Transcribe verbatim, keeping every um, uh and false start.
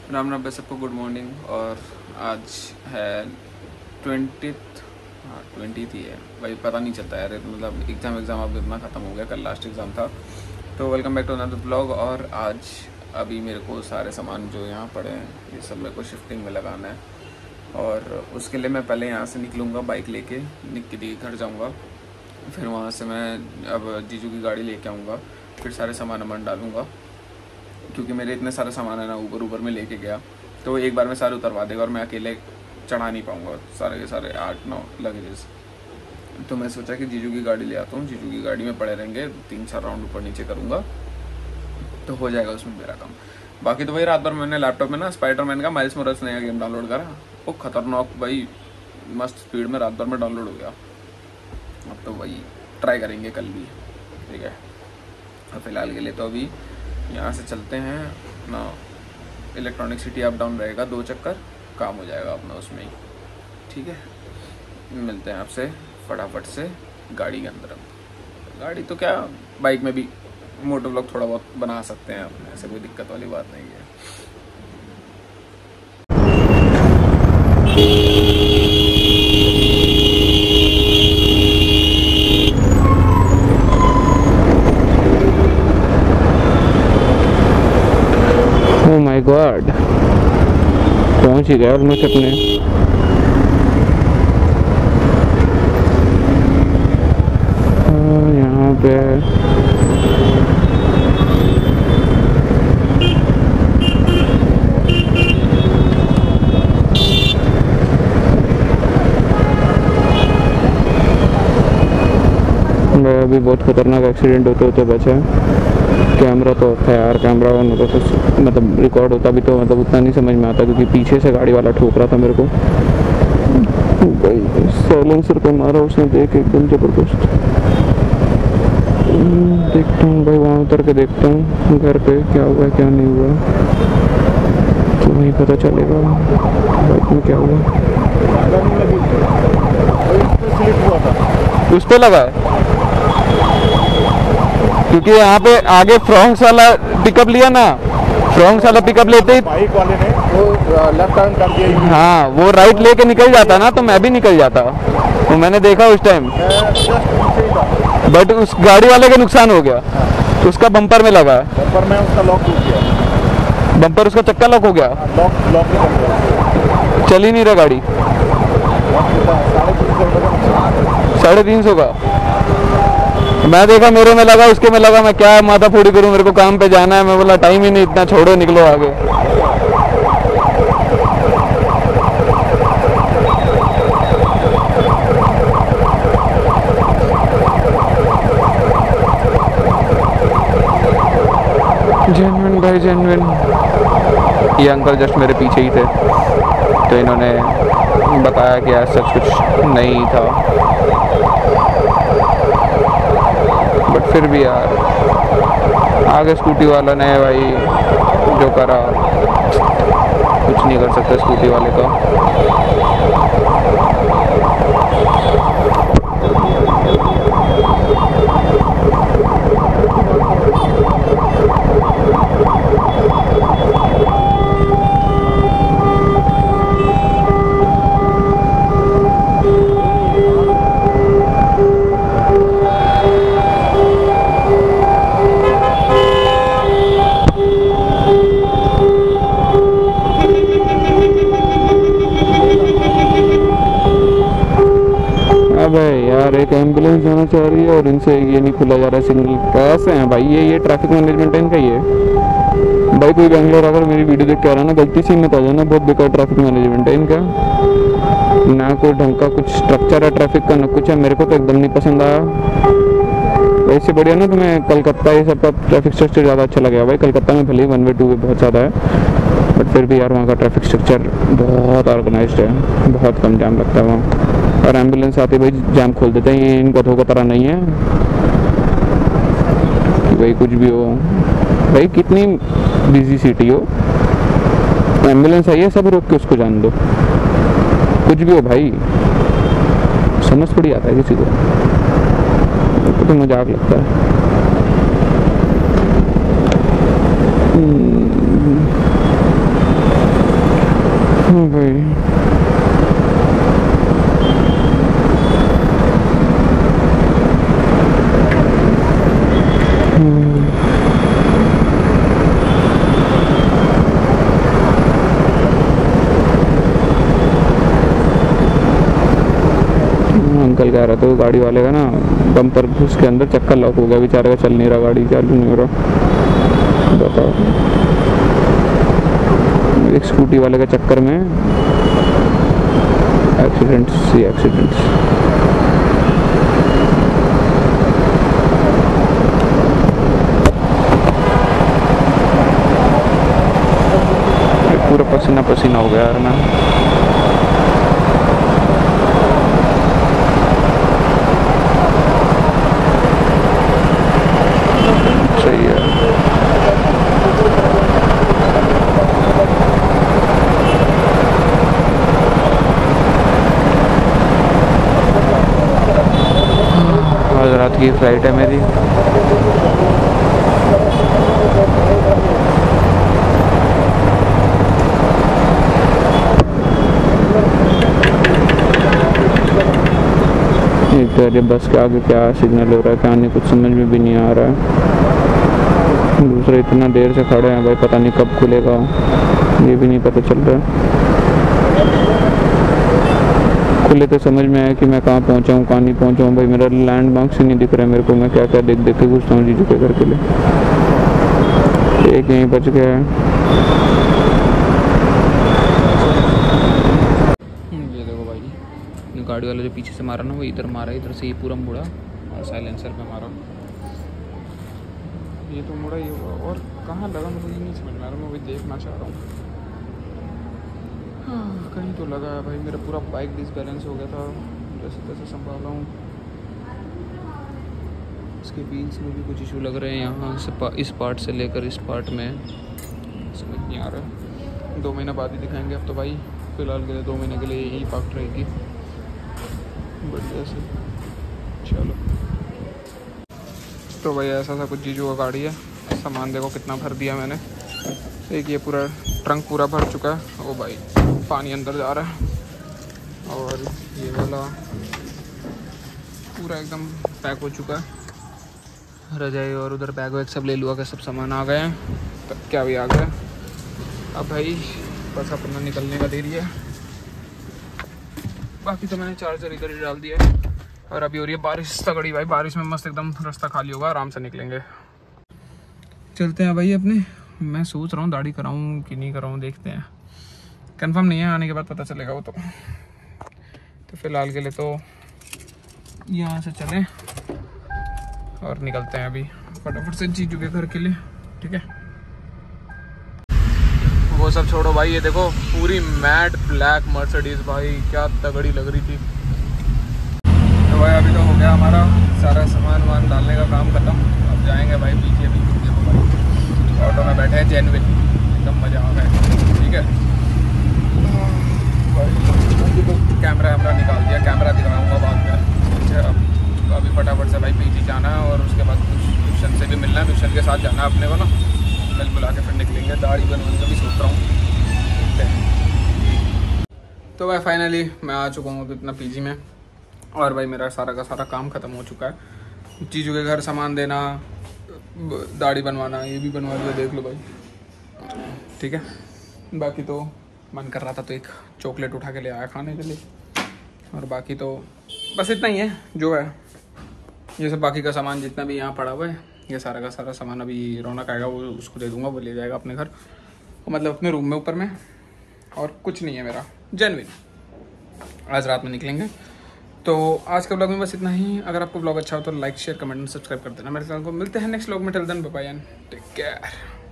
राम राम पे सबको good morning. और आज है ट्वेंटीथ, हाँ ट्वेंटी ही है भाई, पता नहीं चलता यार, मतलब एग्ज़ाम एग्ज़ाम अब इतना ख़त्म हो गया, कल लास्ट एग्ज़ाम था। तो welcome back to another blog. और आज अभी मेरे को सारे सामान जो यहाँ पड़े हैं ये सब मेरे को शिफ्टिंग में लगाना है, और उसके लिए मैं पहले यहाँ से निकलूँगा बाइक लेके, निक्की दी घर जाऊँगा, फिर वहाँ से मैं अब जीजू की गाड़ी लेके आऊँगा, फिर सारे सामान अमन डालूँगा, क्योंकि मेरे इतने सारे सामान है ना, ऊबर ऊबर में लेके गया तो एक बार में सारे उतरवा देगा और मैं अकेले चढ़ा नहीं पाऊँगा सारे के सारे आठ नौ लगेजेस। तो मैं सोचा कि जीजू की गाड़ी ले आता हूँ, जीजू की गाड़ी में पड़े रहेंगे, तीन चार राउंड ऊपर नीचे करूँगा तो हो जाएगा उसमें मेरा काम। बाकी तो भाई रात भर मैंने लैपटॉप में ना स्पाइडरमैन का माइल्स मोरल्स नया गेम डाउनलोड करा, वो खतरनाक भाई, मस्त स्पीड में रात भर में डाउनलोड हो गया। अब तो वही ट्राई करेंगे कल भी, ठीक है। अब फिलहाल के लिए तो अभी यहाँ से चलते हैं ना, इलेक्ट्रॉनिक सिटी अप डाउन रहेगा, दो चक्कर काम हो जाएगा अपना उसमें ही, ठीक है। मिलते हैं आपसे फटाफट से गाड़ी के अंदर। गाड़ी तो क्या, बाइक में भी मोटो व्लॉग थोड़ा बहुत बना सकते हैं अपने, ऐसे कोई दिक्कत वाली बात नहीं है। ओह माय गॉड, पहुंच ही गया ऑलमोस्ट अपने। यहाँ पे अभी बहुत खतरनाक एक्सीडेंट होते होते बचा। कैमरा तो था यार, कैमरा ऑन होता तो मतलब रिकॉर्ड होता भी तो मतलब उतना नहीं समझ में आता, क्योंकि पीछे से गाड़ी वाला ठोक रहा था मेरे को भाई, साइलेंसर पे मारा उसने, देख एकदम जबरदस्त। देखता हूँ भाई, वहाँ उतर के देखता हूँ घर पे क्या हुआ है क्या नहीं हुआ, तो वहीं पता चलेगा बाइक में क्या हुआ। उस पे लगा है क्योंकि यहाँ पे आगे फ्रॉन्क्स वाला पिकअप लिया ना, फ्रॉन्क्स वाला पिकअप लेते ही बाइक वाले ने वो लेफ्ट टर्न कर दिया। हाँ, वो राइट लेके निकल जाता ना तो मैं भी निकल जाता, वो मैंने देखा उस टाइम, बट उस गाड़ी वाले का नुकसान हो गया। तो उसका बम्पर में लगा, बम्पर में उसका लॉक टूट गया, बम्पर उसका चक्का लॉक हो गया, लॉक लॉक नहीं कर गया, चल ही नहीं रहा गाड़ी। साढ़े तीन सौ का मैं देखा, मेरे में लगा उसके में लगा, मैं क्या माथा फोड़ी करूं, मेरे को काम पे जाना है। मैं बोला टाइम ही नहीं इतना, छोड़ो निकलो आगे। जेन्युइन भाई जेन्युइन। ये अंकल जस्ट मेरे पीछे ही थे, तो इन्होंने बताया कि ऐसा कुछ नहीं था, बट फिर भी यार आगे स्कूटी वाला ने भाई जो करा, कुछ नहीं कर सकते स्कूटी वाले का। अबे यार, एक एम्बुलेंस जाना चाह रही है और इनसे ये नहीं खुला जा रहा है सिग्नल। कैसे हैं भाई ये ये ट्रैफिक मैनेजमेंट है इनका। ये भाई कोई बेंगलोर अगर मेरी वीडियो देख के आ रहा है ना, गलती से मत आ जाना, बहुत बेकार ट्रैफिक मैनेजमेंट है इनका। ना कोई ढंग का कुछ स्ट्रक्चर है ट्रैफिक का, ना कुछ है। मेरे को तो एकदम नहीं पसंद आया। इससे बढ़िया ना तुम्हें कलकत्ता ये सब का ट्रैफिक स्ट्रक्चर ज़्यादा अच्छा लगेगा भाई। कलकत्ता में भले ही वन वे टू वे बहुत ज़्यादा है, बट फिर भी यार वहाँ का ट्रैफिक स्ट्रक्चर बहुत ऑर्गेनाइज्ड है, बहुत कम जाम लगता है वहाँ। और एम्बुलेंस आती भाई जाम खोल देते हैं, ये इनका धोखा तरह नहीं है कि भाई कुछ भी हो। भाई कितनी बिजी सिटी हो, एम्बुलेंस आई है सब रोक के उसको जान दो, कुछ भी हो भाई, समझ थोड़ी आता है किसी को, तो मजाक लगता है। भाई अंकल कह रहा था वो गाड़ी वाले का ना बम्पर उसके अंदर चक्कर लॉक हो गया, बेचारे का चल नहीं रहा, गाड़ी चालू नहीं हो रहा। बताओ, एक स्कूटी वाले के चक्कर में एक्सीडेंट्स ही एक्सीडेंट्स। पूरा पसीना पसीना हो गया यार मैं। सही है। आज रात की फ्लाइट है मेरी। एक तो अरे बस के आगे क्या सिग्नल हो रहा है, क्या नहीं कुछ समझ में भी नहीं आ रहा है। दूसरे इतना देर से खड़े हैं भाई, पता नहीं कब खुलेगा, ये भी नहीं पता चल रहा है। खुले तो समझ में आया कि मैं कहाँ पहुँचा हूँ कहाँ नहीं पहुँचा हूँ भाई, मेरा लैंड मार्क्स ही नहीं दिख रहा है मेरे को। मैं क्या क्या देख देख के घुसता हूँ जीजू के घर के लिए। एक यहीं बच गया है। ये देखो भाई, गाड़ी वाला जो पीछे से मारा ना वो इधर मारा, इधर से ये पूरा मुड़ा और साइलेंसर पे मारा। ये तो मुड़ा ये हुआ, और कहाँ लगा मुझे ये नहीं समझ में आ रहा, मैं वही देखना चाह रहा हूँ। हाँ, कहीं तो लगा है भाई। मेरा पूरा बाइक डिसबैलेंस हो गया था, जैसे तैसे संभाला हूँ। इसके व्हील्स में भी कुछ इशू लग रहे हैं, यहाँ से पा, इस पार्ट से लेकर इस पार्ट में समझ नहीं आ रहा है। दो महीना बाद ही दिखाएंगे अब तो भाई, फिलहाल के लिए दो महीने के लिए यही पार्ट रहेगी बढ़िया से। चलो तो भाई ऐसा सा कुछ जीजू का गाड़ी है। सामान देखो कितना भर दिया मैंने। एक ये पूरा ट्रंक पूरा भर चुका है। ओ भाई पानी अंदर जा रहा है। और ये वाला पूरा एकदम पैक हो चुका है। रजाई और उधर बैग वैग सब ले लुआ के सब सामान आ गए हैं, तब क्या भी आ गया। अब भाई बस अपना निकलने का देरी है। बाकी तो मैंने चार्जर इधर ही डाल दिया है। और अभी हो रही है बारिश तगड़ी भाई, बारिश में मस्त एकदम रास्ता खाली होगा, आराम से निकलेंगे। चलते हैं भाई अपने। मैं सोच रहा हूँ दाढ़ी कराऊँ कि नहीं कराऊँ, देखते हैं। कंफर्म नहीं है, आने के बाद पता चलेगा वो तो। तो फिलहाल के लिए तो यहाँ से चलें और निकलते हैं अभी फटाफट से जीजू के घर के लिए, ठीक है। वो सब छोड़ो भाई, ये देखो पूरी मैट ब्लैक मर्सिडीज भाई, क्या तगड़ी लग रही थी। तो भाई अभी तो हो गया हमारा सारा सामान वामान डालने का काम खत्म। अब जाएंगे भाई पीछे। अभी देखो भाई ऑटो में बैठे हैं, जेनविन एकदम मज़ा आ गया, ठीक है। अभी तो कैमरा वैमरा निकाल दिया, कैमरा दिखाऊंगा बाद में, ठीक है। अब अभी फटाफट से भाई पीछे जाना है और उसके बाद कुछ ट्यूशन से भी मिलना है, ट्यूशन के साथ जाना है अपने को ना, मिल बुला के फिर निकलेंगे। दाढ़ी बनवाने का भी सोच रहा हूँ। तो भाई फाइनली मैं आ चुका हूँ अभी अपना पीजी में। और भाई मेरा सारा का सारा काम ख़त्म हो चुका है। चीज़ों के घर सामान देना, दाढ़ी बनवाना, ये भी बनवा दिया, देख लो भाई, ठीक है। बाकी तो मन कर रहा था तो एक चॉकलेट उठा के ले आया खाने के लिए। और बाकी तो बस इतना ही है जो है। ये सब बाकी का सामान जितना भी यहाँ पड़ा हुआ है, ये सारा का सारा सामान अभी रौनक आएगा वो उसको दे दूँगा, वो ले जाएगा अपने घर, मतलब अपने रूम में ऊपर में। और कुछ नहीं है मेरा, जेन्युइन आज रात में निकलेंगे। तो आज के ब्लॉग में बस इतना ही। अगर आपको ब्लॉग अच्छा हो तो like share comment and subscribe कर देना मेरे चैनल को। मिलते हैं नेक्स्ट ब्लॉग में। Till then bye bye and take care.